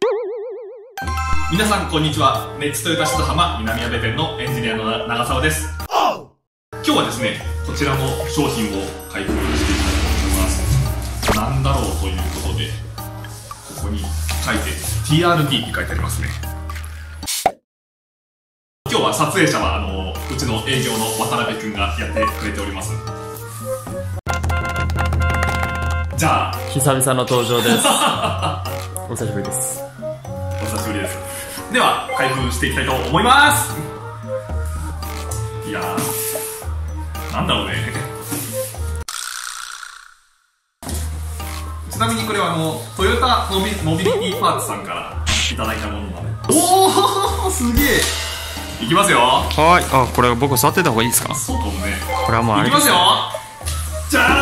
皆さんこんにちは。ネッツトヨタ静浜南阿部店のエンジニアの長澤です。今日はですね、こちらの商品を開封していきたいと思います。なんだろうということで、ここに書いて TRD って書いてありますね。今日は撮影者はうちの営業の渡辺くんがやってくれております。じゃあ久々の登場ですお久しぶりです。 お久しぶりです。では開封していきたいと思います。いやー、なんだろうね。ちなみにこれはトヨタモビリティパーツさんからいただいたものなので。おお、すげえ。いきますよ。 はい。あ、これ僕触ってた方がいいですか？ そうかもね。 これはもうあれいきますよ。じゃ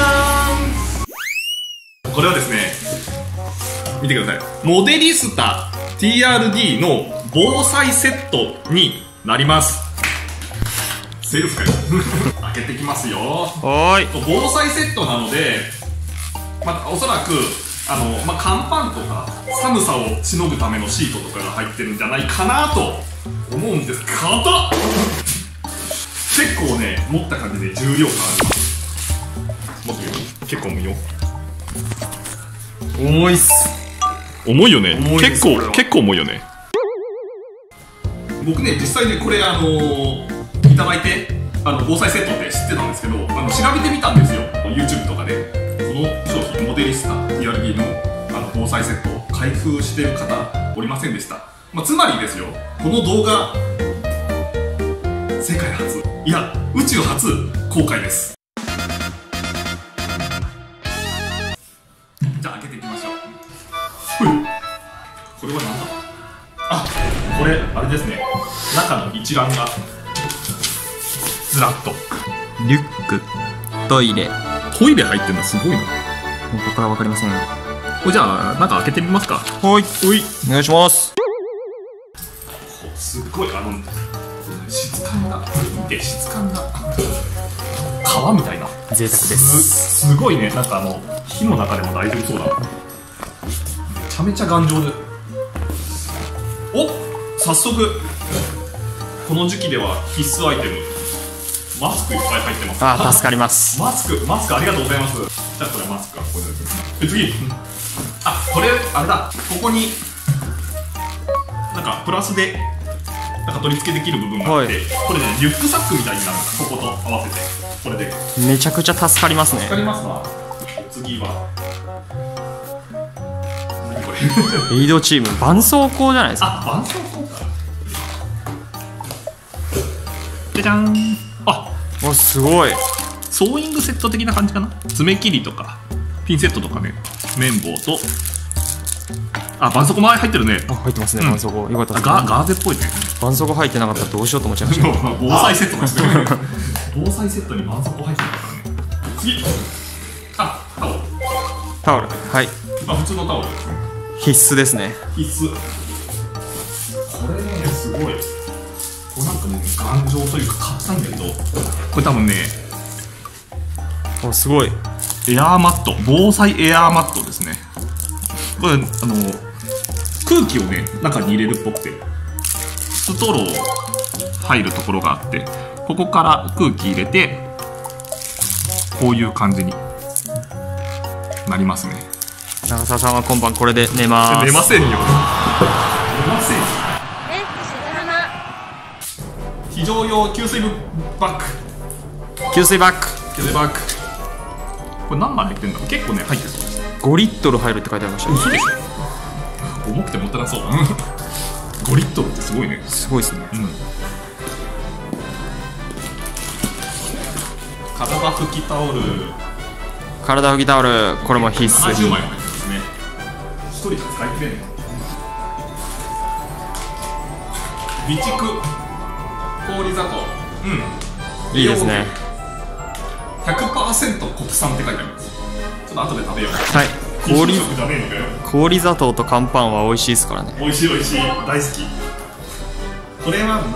ーん。これはですね、見てください。モデリスタ TRD の防災セットになります。セルフかよ。開けてきますよ。 はい。 防災セットなので、おそらく乾パンとか寒さをしのぐためのシートとかが入ってるんじゃないかなと思うんです。硬っ。結構ね、持った感じで重量感あります。持ってみよう。結構重いよ。 重いっす。 重いよね。結構重いよね。僕ね、実際ね、これいただいて防災セットって知ってたんですけど、調べてみたんですよ、 YouTube とかで。この商品モデリスタ TRD の防災セットを開封している方おりませんでした。つまりですよ、この動画世界初、いや宇宙初公開です。じゃあ開けていきましょう。これは何だ。あ、これあれですね、中の一覧がずらっと。 リュック、トイレ入ってるのすごいな。 ここから分かりません。 これじゃあ中開けてみますか。 はい。お願いします。 すっごい質感が、見て、質感が皮みたいな。 贅沢です。 すごいね。なんか火の中でも大丈夫そうだ。めちゃめちゃ頑丈で。お、早速この時期では必須アイテム、マスクいっぱい入ってます。 あ、助かります。 マスクありがとうございます。じゃあこれマスクはこれで。次、これあれだ。ここになんかプラスでなんか取り付けできる部分があって、これね、リュックサックみたいになるんだ。ここと合わせてこれでめちゃくちゃ助かりますね。 助かりますな。次は何これ。 エイドチーム絆創膏じゃないですか。 絆創膏か。じゃじゃん。 お、すごい。 ソーイングセット的な感じかな。爪切りとかピンセットとかね、綿棒と絆創膏も入ってるね。 入ってますね、絆創膏。よかったです。 ガーゼっぽいね。 絆創膏入ってなかったらどうしようと思っちゃいました。 防災セットですね。防災セットに絆創膏入ってるからね。次、タオル。 はい。 普通のタオルですね。 必須ですね。 必須。これね、すごい。これなんかね、頑丈というか硬いんだけど、これ多分ね、 すごい。 エアーマット、防災エアーマットですね。これ空気をね、中に入れるっぽくて、ストロー入るところがあって、ここから空気入れてこういう感じになりますね。 長澤さんは今晩これで寝ます。 寝ませんよ。寝ませんよ。非常用給水バッグ。 給水バッグ。 これ何枚入ってんだろう。結構ね、入ってそうです。 5リットル入るって書いてありました。 嘘でしょ。重くてもったいなそう。5リットルってすごいね。 すごいですね。 体拭きタオル。 これも必須。 70枚入ってますね。1人じゃ使い切れない。備蓄氷砂糖。 いいですね。 100% 国産って書いてあります。ちょっと後で食べよう。 はい。氷砂糖と乾パンは美味しいですからね。 美味しい、大好き。これは何だ。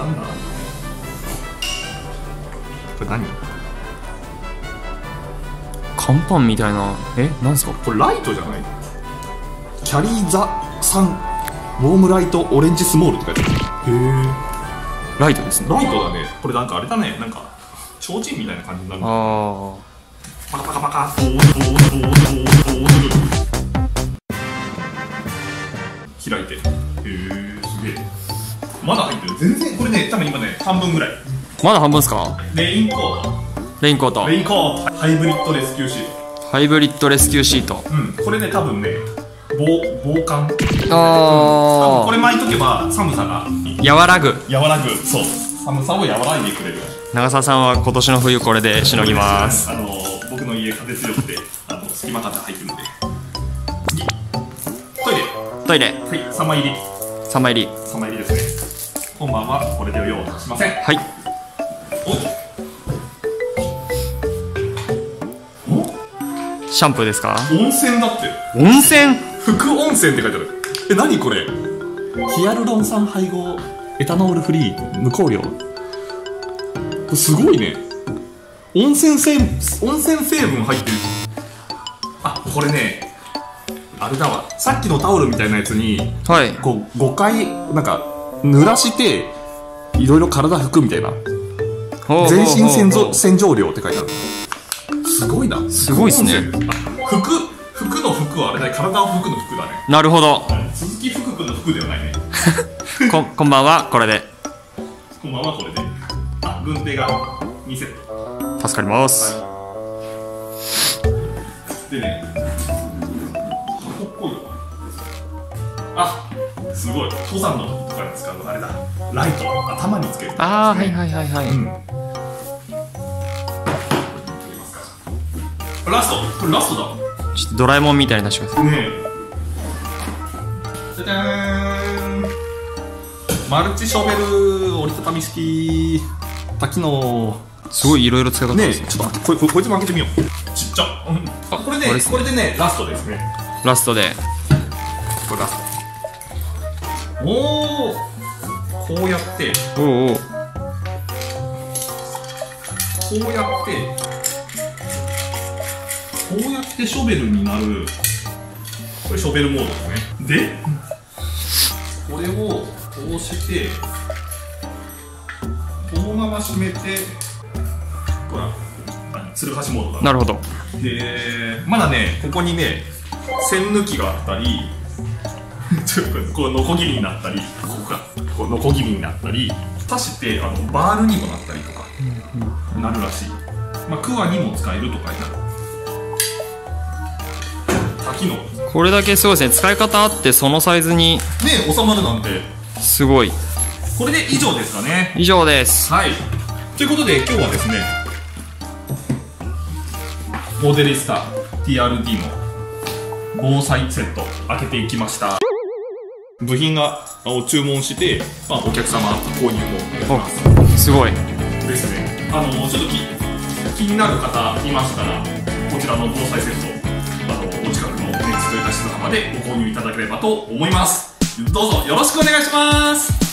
これ何。 乾パンみたいな。なんすかこれ。ライトじゃない。キャリーザ3 ウォームライトオレンジスモールって書いてある。へえ、 ライトですね。 ライトだね。これなんかあれだね、なんか提灯みたいな感じになる。 あパカパカパカ、開いて。へえ、すげえ。まだ入ってる。全然これね、多分今ね半分ぐらい。 あ、まだ半分ですか？ レインコート。 レインコート。 レインコート。ハイブリッドレスキューシート。 ハイブリッドレスキューシート。 うん、これね多分ね防寒。 あこれ巻いとけば寒さが和らぐ。 和らぐ。そう、寒さを和らいでくれる。 長澤さんは今年の冬これでしのぎます。 僕の家風強くて隙間風入ってるんで。次、トイレ。 トイレ。 はい、3枚入り。 3枚入り。 3枚入りですね。今晩はこれで用はしません。 はい。シャンプーですか？ 温泉だって。 温泉？ 副温泉って書いてある。え、何これ？ヒアルロン酸配合エタノールフリー無香料。これすごいね。温泉成分入ってる。あ、これねあれだわ、さっきのタオルみたいなやつに、 はい、 こう5回なんか濡らしていろいろ体拭くみたいな。全身洗浄料って書いてある。すごいな。 すごいですね。 服の服はあれだね、体を拭くの服だね。 なるほど。 鈴木福君の服ではないね。 こんばんは、これで。 こんばんは、これで。あ、軍手が2セット。 助かります。 はい、でね、箱っこいの。あ、すごい。登山の時とかに使うあれだ。ライト、頭につける。 ああ、はいはいはいはい。うん、 ラスト。これラストだ。 ちょっとドラえもんみたいに出してください。 ねえ。じゃじゃーん。マルチショベル折りたたみ式多機能。 すごいいろいろ使い方ですね。 ちょっとこいつも開けてみよう。ちっちゃ。あ、これね、これでね、ラストですね。 ラストで。 これラスト。おお。こうやって。 おお。 こうやって。こうやってショベルになる。これショベルモードですね。で、これをこうしてこのまま閉めて、ほら、つるはしモードだ。 なるほど。 で、まだね、ここにね、栓抜きがあったりこうノコギリになったり、ここがこうノコギリになったり、刺してバールにもなったりとかなるらしい。まあ、クワにも使えるとかになる。多機能。 これだけすごいですね。使い方あってそのサイズにね収まるなんてすごい。 これで以上ですかね。 以上です。 はい、ということで今日はですね、モデリスタ TRD の防災セット開けていきました。部品を注文して、まあ、お客様購入もやります。 すごいですね。ちょっと気になる方いましたら、こちらの防災セットお近くのネッツトヨタ静浜でご購入いただければと思います。どうぞよろしくお願いします。